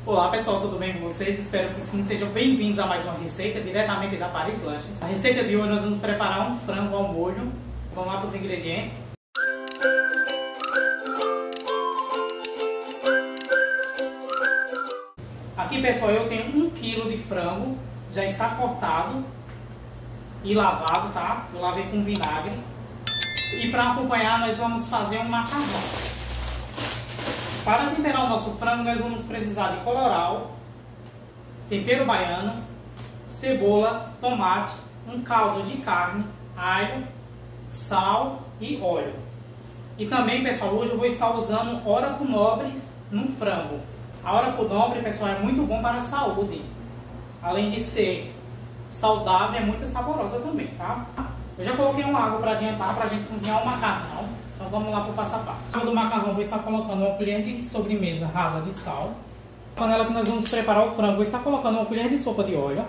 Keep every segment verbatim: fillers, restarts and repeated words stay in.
Olá pessoal, tudo bem com vocês? Espero que sim, sejam bem-vindos a mais uma receita diretamente da Paris Lanches. A receita de hoje nós vamos preparar um frango ao molho. Vamos lá para os ingredientes. Aqui pessoal, eu tenho um quilo de frango, já está cortado e lavado, tá? Eu lavei com vinagre. E para acompanhar nós vamos fazer um macarrão. Para temperar o nosso frango, nós vamos precisar de colorau, tempero baiano, cebola, tomate, um caldo de carne, alho, sal e óleo. E também, pessoal, hoje eu vou estar usando órapo nobre no frango. A órapo nobre, pessoal, é muito bom para a saúde. Além de ser saudável, é muito saborosa também, tá? Eu já coloquei uma água para adiantar, para a gente cozinhar o macarrão. Então vamos lá para o passo a passo. No macarrão vou estar colocando uma colher de sobremesa rasa de sal. Na panela que nós vamos preparar o frango, vou estar colocando uma colher de sopa de óleo.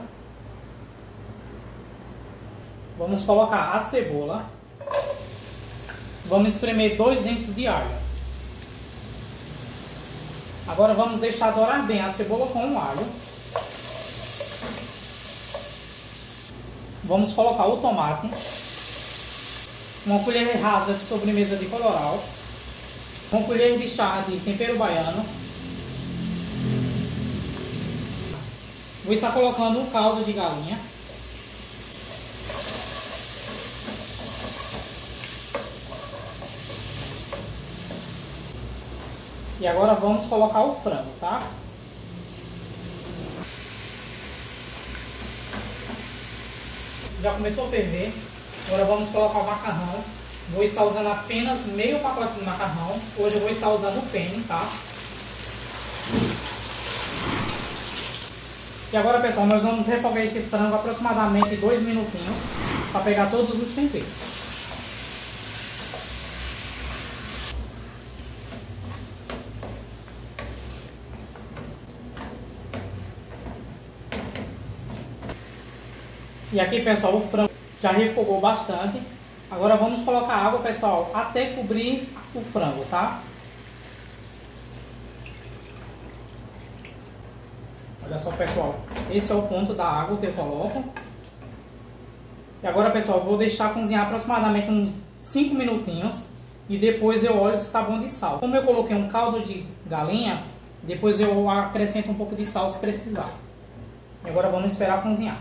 Vamos colocar a cebola. Vamos espremer dois dentes de alho. Agora vamos deixar dourar bem a cebola com o alho. Vamos colocar o tomate. Uma colher rasa de sobremesa de colorau, uma colher de chá de tempero baiano. Vou estar colocando um caldo de galinha. E agora vamos colocar o frango, tá? Já começou a ferver. Agora vamos colocar o macarrão. Vou estar usando apenas meio pacote de macarrão. Hoje eu vou estar usando o penne, tá? E agora, pessoal, nós vamos refogar esse frango aproximadamente dois minutinhos para pegar todos os temperos. E aqui, pessoal, o frango já refogou bastante. Agora vamos colocar água, pessoal, até cobrir o frango, tá? Olha só, pessoal. Esse é o ponto da água que eu coloco. E agora, pessoal, eu vou deixar cozinhar aproximadamente uns cinco minutinhos. E depois eu olho se está bom de sal. Como eu coloquei um caldo de galinha, depois eu acrescento um pouco de sal se precisar. E agora vamos esperar cozinhar.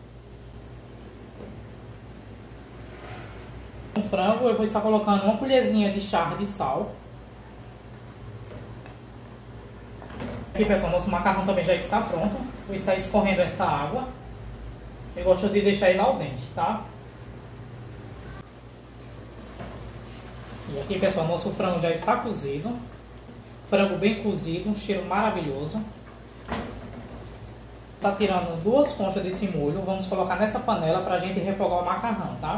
No frango eu vou estar colocando uma colherzinha de chá de sal. Aqui, pessoal, nosso macarrão também já está pronto. Vou estar escorrendo essa água. Eu gosto de deixar ele al dente, tá? E aqui, pessoal, nosso frango já está cozido. Frango bem cozido, um cheiro maravilhoso. Está tirando duas conchas desse molho. Vamos colocar nessa panela para a gente refogar o macarrão, tá?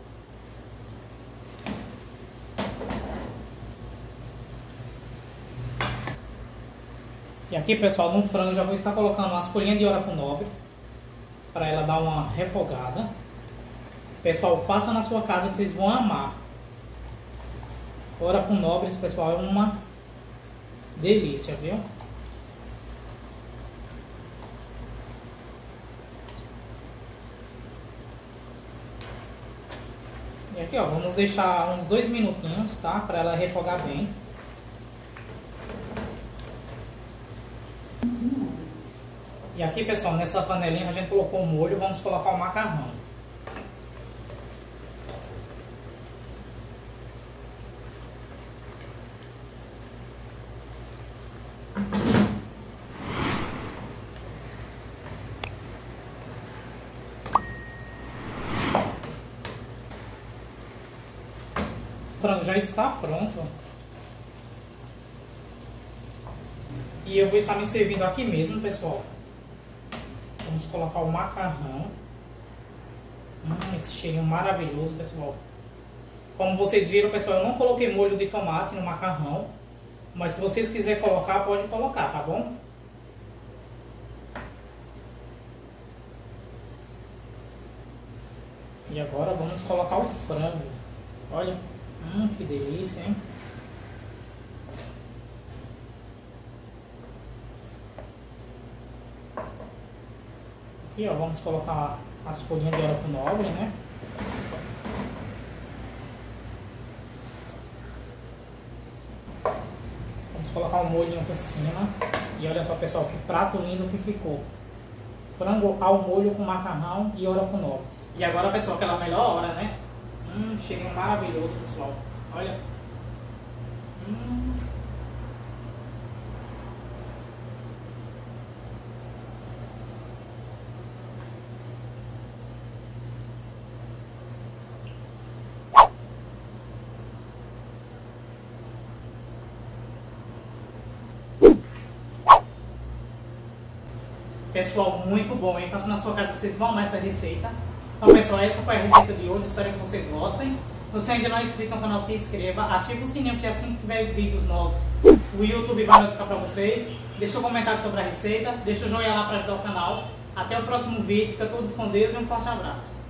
E aqui, pessoal, no frango já vou estar colocando umas folhinhas de órapo nobre para ela dar uma refogada. Pessoal, faça na sua casa que vocês vão amar. Órapo nobre, pessoal, é uma delícia, viu? E aqui, ó, vamos deixar uns dois minutinhos, tá? Para ela refogar bem. E aqui, pessoal, nessa panelinha a gente colocou o molho, vamos colocar o macarrão. O frango já está pronto. E eu vou estar me servindo aqui mesmo, pessoal. Vamos colocar o macarrão. Hum, esse cheirinho maravilhoso, pessoal. Como vocês viram, pessoal, eu não coloquei molho de tomate no macarrão. Mas se vocês quiserem colocar, pode colocar, tá bom? E agora vamos colocar o frango. Olha, hum, que delícia, hein? E ó, vamos colocar as folhinhas de aipim nobre, né? Vamos colocar um molhinho por cima. E olha só, pessoal, que prato lindo que ficou. Frango ao molho com macarrão e aipim nobre. E agora, pessoal, aquela melhor hora, né? Hum, cheirinho maravilhoso, pessoal. Olha. Hum. Pessoal, muito bom, hein? Faça na sua casa que vocês vão amar essa receita. Então, pessoal, essa foi a receita de hoje. Espero que vocês gostem. Se você ainda não é inscrito no canal, se inscreva. Ative o sininho, que assim que tiver vídeos novos, o YouTube vai notificar para vocês. Deixa um comentário sobre a receita. Deixa o joinha lá para ajudar o canal. Até o próximo vídeo. Fica todos com Deus e um forte abraço.